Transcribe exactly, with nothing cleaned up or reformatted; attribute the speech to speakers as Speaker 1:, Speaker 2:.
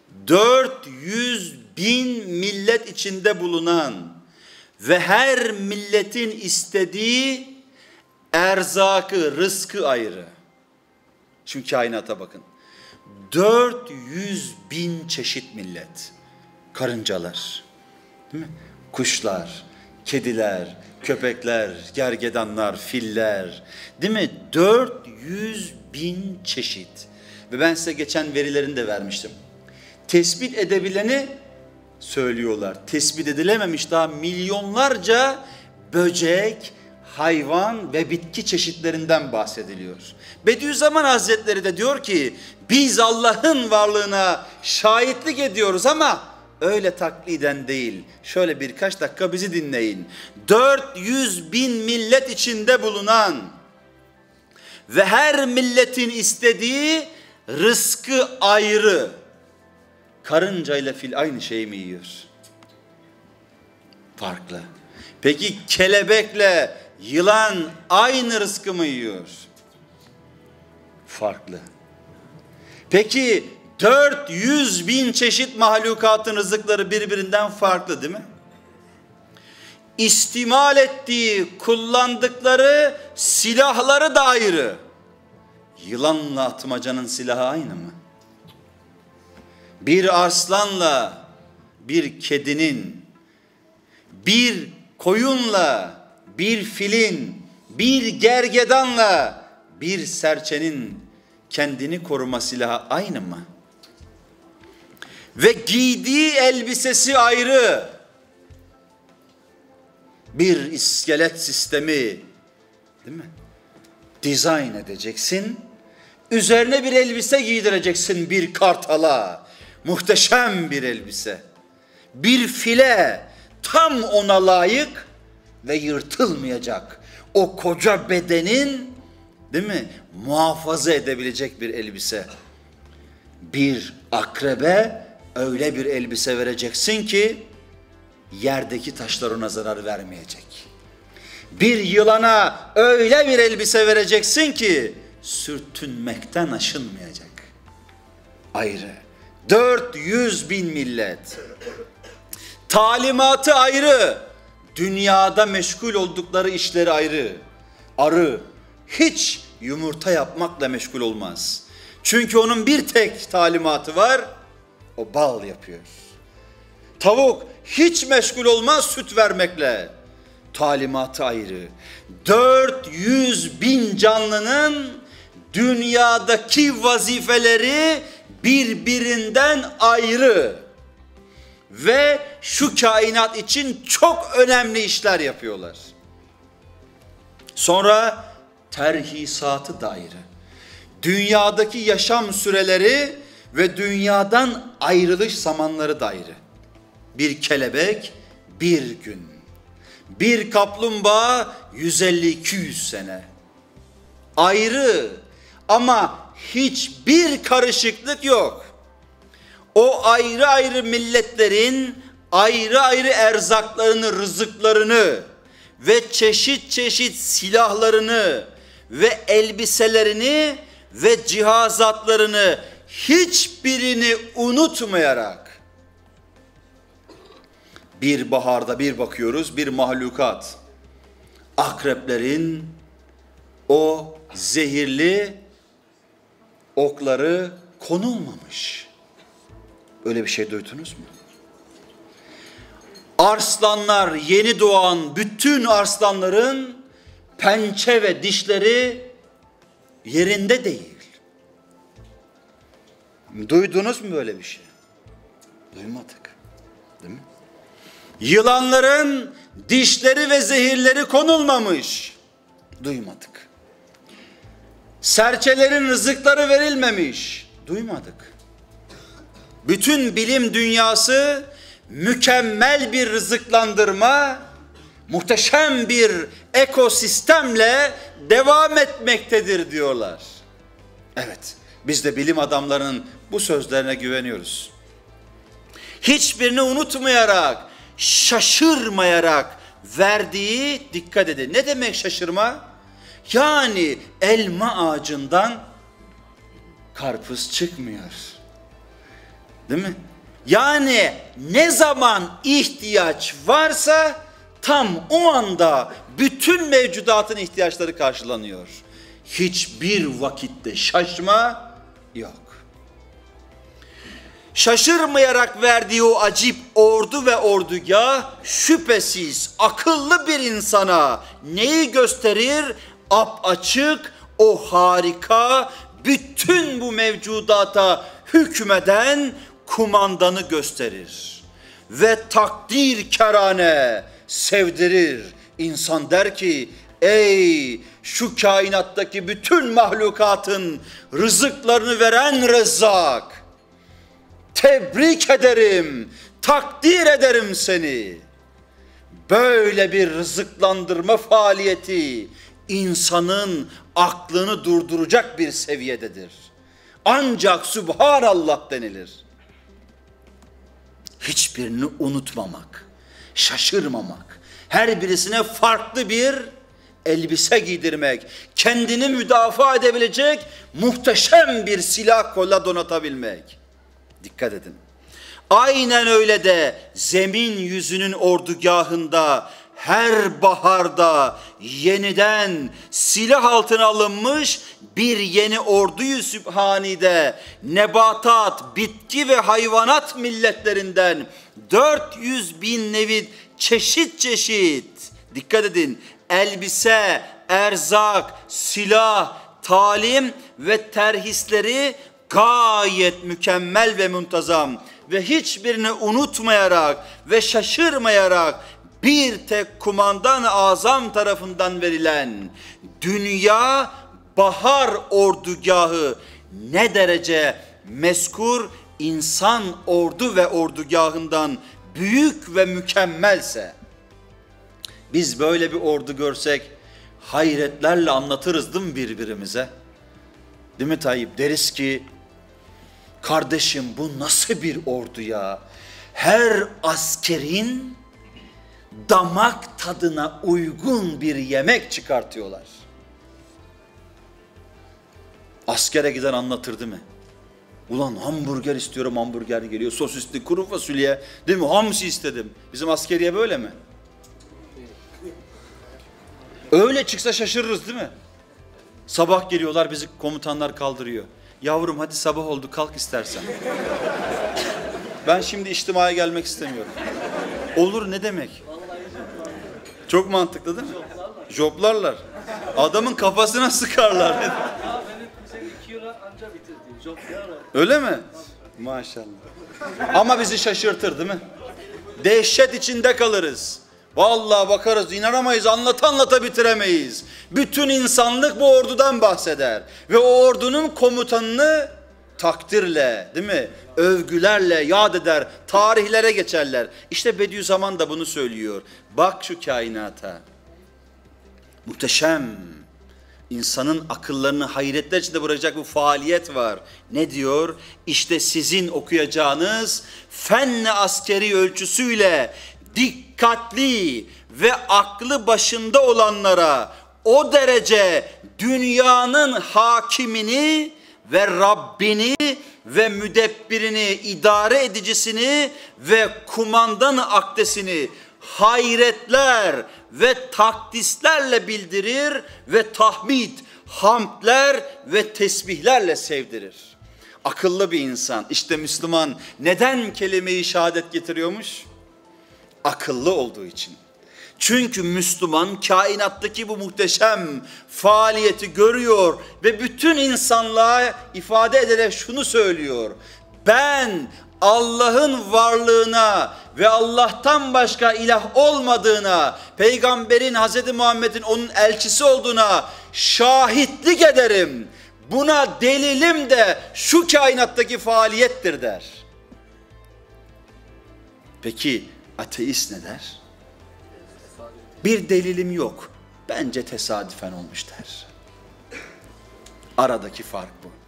Speaker 1: dört yüz bin millet içinde bulunan ve her milletin istediği erzakı, rızkı ayrı. Şimdi kainata bakın. dört yüz bin çeşit millet. Karıncalar, değil mi? Kuşlar, kediler, köpekler, gergedanlar, filler, değil mi? dört yüz bin çeşit. Ve ben size geçen verilerini de vermiştim. Tespit edebileni söylüyorlar. Tespit edilememiş daha milyonlarca böcek, hayvan ve bitki çeşitlerinden bahsediliyor. Bediüzzaman Hazretleri de diyor ki biz Allah'ın varlığına şahitlik ediyoruz ama öyle takliden değil. Şöyle birkaç dakika bizi dinleyin. dört yüz bin millet içinde bulunan ve her milletin istediği rızkı ayrı. Karınca ile fil aynı şeyi mi yiyor? Farklı. Peki kelebekle yılan aynı rızkı mı yiyor? Farklı. Peki dört yüz bin çeşit mahlukatın rızıkları birbirinden farklı değil mi? İstimal ettiği, kullandıkları silahları da ayrı. Yılanla atmacanın silahı aynı mı? Bir arslanla bir kedinin, bir koyunla bir filin, bir gergedanla bir serçenin kendini koruma silahı aynı mı? Ve giydiği elbisesi ayrı. Bir iskelet sistemi, değil mi? Dizayn edeceksin. Üzerine bir elbise giydireceksin bir kartala. Muhteşem bir elbise. Bir file tam ona layık ve yırtılmayacak. O koca bedenin, değil mi, muhafaza edebilecek bir elbise. Bir akrebe öyle bir elbise vereceksin ki yerdeki taşlar ona zarar vermeyecek. Bir yılana öyle bir elbise vereceksin ki sürtünmekten aşınmayacak. Ayrı. dört yüz bin millet. Talimatı ayrı. Dünyada meşgul oldukları işleri ayrı. Arı hiç yumurta yapmakla meşgul olmaz. Çünkü onun bir tek talimatı var. O bal yapıyor. Tavuk hiç meşgul olmaz süt vermekle. Talimatı ayrı. dört yüz bin canlının dünyadaki vazifeleri birbirinden ayrı. Ve şu kainat için çok önemli işler yapıyorlar. Sonra terhisatı da ayrı. Dünyadaki yaşam süreleri ve dünyadan ayrılış zamanları da ayrı. Bir kelebek bir gün. Bir kaplumbağa yüz elli iki yüz sene. Ayrı ama hiçbir karışıklık yok. O ayrı ayrı milletlerin ayrı ayrı erzaklarını, rızıklarını ve çeşit çeşit silahlarını ve elbiselerini ve cihazatlarını hiçbirini unutmayarak bir baharda bir bakıyoruz, bir mahlukat akreplerin o zehirli okları konulmamış. Öyle bir şey duydunuz mu? Arslanlar, yeni doğan bütün arslanların pençe ve dişleri yerinde değil. Duydunuz mu böyle bir şey? Duymadık. Değil mi? Yılanların dişleri ve zehirleri konulmamış. Duymadık. Serçelerin rızıkları verilmemiş. Duymadık. Bütün bilim dünyası mükemmel bir rızıklandırma, muhteşem bir ekosistemle devam etmektedir diyorlar. Evet, biz de bilim adamlarının bu sözlerine güveniyoruz. Hiçbirini unutmayarak, şaşırmayarak verdiği, dikkat edin. Ne demek şaşırma? Yani elma ağacından karpuz çıkmıyor. Değil mi? Yani ne zaman ihtiyaç varsa tam o anda bütün mevcudatın ihtiyaçları karşılanıyor. Hiçbir vakitte şaşma yok. Şaşırmayarak verdiği o acip ordu ve ordugah şüphesiz akıllı bir insana neyi gösterir? Apaçık o harika bütün bu mevcudata hükmeden kumandanı gösterir. Ve takdir kerane sevdirir. İnsan der ki ey şu kainattaki bütün mahlukatın rızıklarını veren Rezzak, tebrik ederim, takdir ederim seni. Böyle bir rızıklandırma faaliyeti insanın aklını durduracak bir seviyededir. Ancak Subhanallah denilir. Hiçbirini unutmamak, şaşırmamak, her birisine farklı bir elbise giydirmek, kendini müdafaa edebilecek muhteşem bir silah kolla donatabilmek. Dikkat edin. Aynen öyle de zemin yüzünün ordugahında her baharda yeniden silah altına alınmış bir yeni orduyu sübhanide nebatat, bitki ve hayvanat milletlerinden dört yüz bin nevi çeşit çeşit, dikkat edin, elbise, erzak, silah, talim ve terhisleri gayet mükemmel ve muntazam ve hiçbirini unutmayarak ve şaşırmayarak bir tek kumandan-ı azam tarafından verilen dünya bahar ordugahı ne derece meskur insan ordu ve ordugahından büyük ve mükemmelse, biz böyle bir ordu görsek hayretlerle anlatırız değil mi birbirimize? Değil mi Tayyip? Deriz ki kardeşim bu nasıl bir ordu ya? Her askerin damak tadına uygun bir yemek çıkartıyorlar. Askere giden anlatır değil mi? Ulan hamburger istiyorum, hamburger geliyor. Sosisli kuru fasulye, değil mi? Hamsi istedim. Bizim askeriye böyle mi? Öyle çıksa şaşırırız değil mi? Sabah geliyorlar, bizi komutanlar kaldırıyor. Yavrum hadi sabah oldu, kalk istersen. Ben şimdi içtimaya gelmek istemiyorum. Olur ne demek? Çok mantıklı değil mi? Joplarlar. Adamın kafasına sıkarlar. Öyle mi? Maşallah. Ama bizi şaşırtır değil mi? Dehşet içinde kalırız. Vallahi bakarız, inanamayız, anlata anlata bitiremeyiz. Bütün insanlık bu ordudan bahseder. Ve o ordunun komutanını takdirle, değil mi? Övgülerle yad eder, tarihlere geçerler. İşte Bediüzzaman da bunu söylüyor. Bak şu kainata. Muhteşem. İnsanın akıllarını hayretler içinde bırakacak bu faaliyet var. Ne diyor? İşte sizin okuyacağınız fenni askeri ölçüsüyle dikkatli ve aklı başında olanlara o derece dünyanın hakimini ve Rabbini ve müdebbirini, idare edicisini ve kumandanı akdesini hayretler ve takdislerle bildirir ve tahmid, hamdler ve tesbihlerle sevdirir. Akıllı bir insan. İşte Müslüman neden kelime-i şehadet getiriyormuş? Akıllı olduğu için. Çünkü Müslüman kainattaki bu muhteşem faaliyeti görüyor ve bütün insanlığa ifade ederek şunu söylüyor. Ben Allah'ın varlığına ve Allah'tan başka ilah olmadığına, Peygamberin, Hazreti Muhammed'in onun elçisi olduğuna şahitlik ederim. Buna delilim de şu kainattaki faaliyettir der. Peki ateist ne der? Bir delilim yok. Bence tesadüfen olmuş der. Aradaki fark bu.